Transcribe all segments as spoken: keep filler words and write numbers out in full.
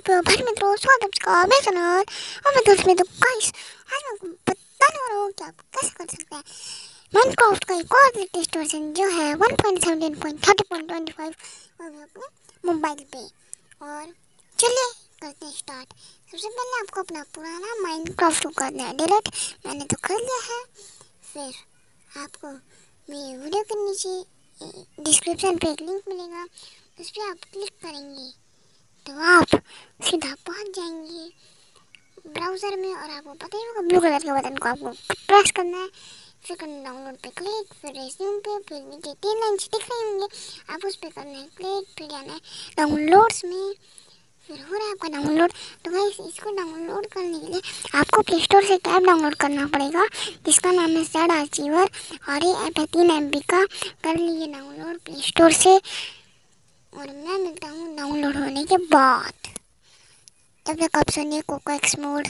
भाई मित्रों, स्वागत है मैं सनत और मैं दोस्त में तो गाइस आज मैं आपको बताने वाला हूँ कि आप कैसे कर सकते हैं माइनक्राफ्ट का एक और लेटेस्ट वर्जन जो है one point seventeen point thirty point twenty five अपने मोबाइल पे। और चलिए करते हैं स्टार्ट। सबसे पहले आपको अपना पुराना माइनक्राफ्ट को करना है डिलीट। मैंने तो कर लिया है। फिर आपको मेरे वीडियो के नीचे डिस्क्रिप्शन पे एक लिंक मिलेगा, उस पर आप क्लिक करेंगे तो आप सीधा पहुंच जाएंगे ब्राउज़र में। और आपको पता ही होगा ब्लू कलर के बटन को आपको प्रेस करना है, फिर करना डाउनलोड पे क्लिक, फिर रेज्यूम पे, फिर नीचे तीन लाइन दिख रही होंगे, आप उस पर करना है क्लिक, फिर जाना है डाउनलोड्स में। फिर हो रहा है आपका डाउनलोड। तो गाइस इसको डाउनलोड करने के लिए आपको प्ले स्टोर से एक ऐप डाउनलोड करना पड़ेगा जिसका नाम है ज़ेड आर्चिवर, और ये ऐप है तीन एम बी का। कर लीजिए डाउनलोड प्ले स्टोर से, और मैं मिलता हूँ डाउनलोड होने के बाद। तब तक आप सुनिए Coco X mode.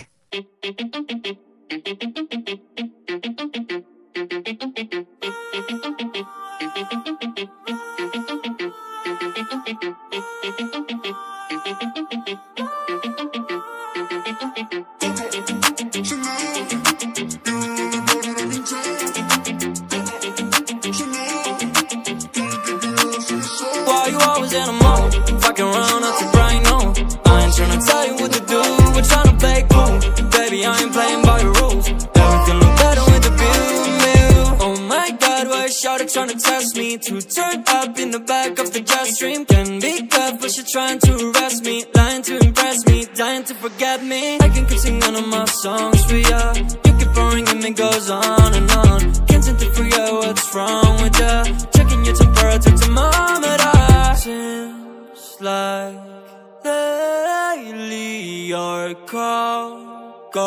Why you always in a mode? Fucking around up to bright no. I ain't tryna tell you what to do, we're tryna play cool. Baby, I ain't playing by your rules. Everything look better with the view. Oh my god, why is Shawty tryna test me? To turn up in the back of the jet stream. Can be good, but she trying to arrest me. Lying to impress me, dying to forget me. I can keep singing all my songs for ya. You keep boring and it goes on and on. Can't seem to forget what's wrong with ya. Checking your temperature thermometer. Seems like lately your call go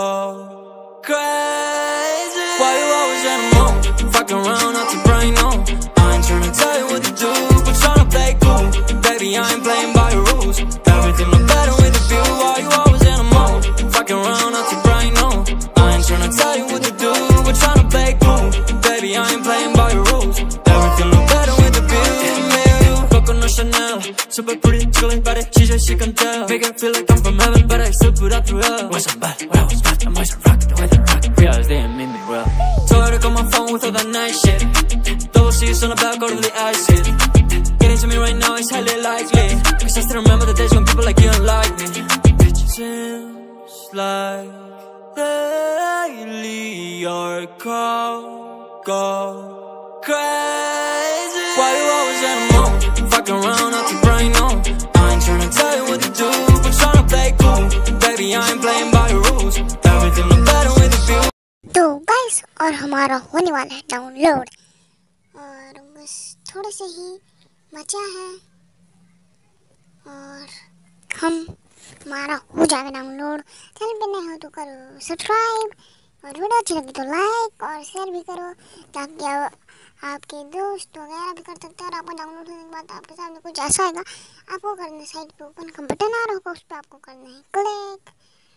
crazy. Why you always in a mood? Fucking around up to brain no. I ain't tryna tell you what to do, but tryna play cool. Baby, I ain't playing by your rules. Everything look better with a view. Why you always in a mood? Fucking around up to brain no. I ain't tryna tell you what to do, but tryna play cool. Baby, I ain't playing by your rules. Everything look better with a view. Coconut Chanel, super pretty, chilling body, she said she can tell. Make her feel like I'm from heaven, but I still put up through hell. Wasn't bad, when I was bad, I'm always rockin' the way they rock. Realize they ain't mean me well. Told her to call my phone with all that nice shit. Double C's on the back, all of the ice hit. Getting to me right now is highly likely, cause I still remember the days when people like you don't like me. Bitch, seems like lately your call go crazy. Why you always in a mood? Fucking around up to brain no. I ain't tryna tell you what to do, but tryna play cool. Baby, I ain't playing by your rules. Everything look better with a view. तो guys और हमारा होने वाला है download, और बस थोड़े से ही बचा है और हम हमारा हो जाएगा डाउनलोड। चैनल पे नए हो तो करो सब्सक्राइब, और वीडियो अच्छी लगी तो लाइक और शेयर भी करो, ताकि आपके दोस्त वगैरह भी कर सकते हैं। और आपको डाउनलोड होने के बाद आपके सामने कुछ ऐसा आएगा, आपको करना है साइड पे ओपन का बटन आ रहा होगा, उस पर आपको करना है क्लिक,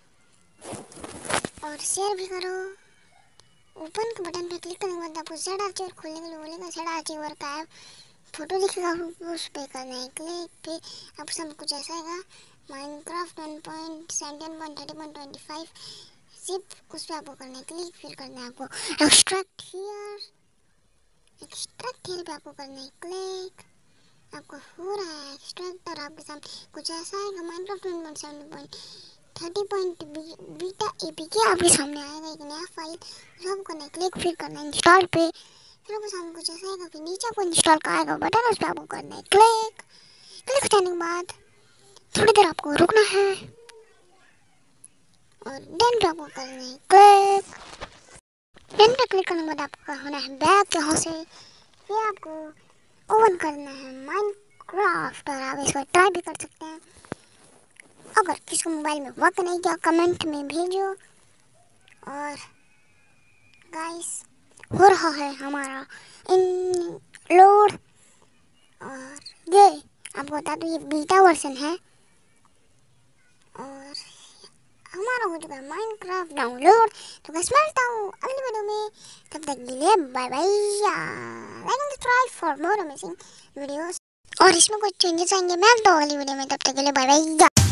और शेयर भी करो। ओपन के बटन पे क्लिक करने के बाद आपको ज़ेड आर्चिवर खोलने के लिए बोलेगा, ज़ेड आर्चिवर का ऐप फोटो दिखेगा, उस पर करना है क्लिक। फिर आपके सामने कुछ ऐसा आएगा, Minecraft one point seventeen point thirty point twenty five zip, उस पर आपको करना है क्लिक। फिर करना है आपको एक्सट्रैक्ट हियर, एक्सट्रैक्ट हियर पे आपको करना है क्लिक। आपको हो रहा है एक्सट्रैक्ट, और आपके सामने कुछ ऐसा आएगा, Minecraft one point seven point thirty point beta A P के आपके सामने आएगा एक नया फाइल, उसको आपको करना है क्लिक। फिर करना है इंस्टॉल पे, फिर आपके सामने कुछ ऐसा आएगा, फिर नीचे आपको इंस्टॉल का आएगा बटन, उस पर आपको करना है क्लिक। क्लिक हो जाने के बाद थोड़ी देर आपको रुकना है, और देन पे आपको करना है क्लिक। देन पे क्लिक करने के बाद आपका होना है बैक यहाँ से। फिर आपको ओपन करना है माइनक्राफ्ट, और आप इसको ट्राई भी कर सकते हैं। अगर किसको मोबाइल में वक्त नहीं किया कमेंट में भेजो। और गाइस हो रहा है हमारा इन लोड, और ये आपको बता दूँ ये बीटा वर्जन है, और हमारा हो चुका है माइनक्राफ्ट डाउनलोड। तो बस मिलता हूँ अगली वीडियो में, तब तक के लिए bye bye. Like and subscribe for more amazing videos, और इसमें कुछ चेंजेस आएंगे मैं तो अगली वीडियो में, तब तक के लिए बाय बाय।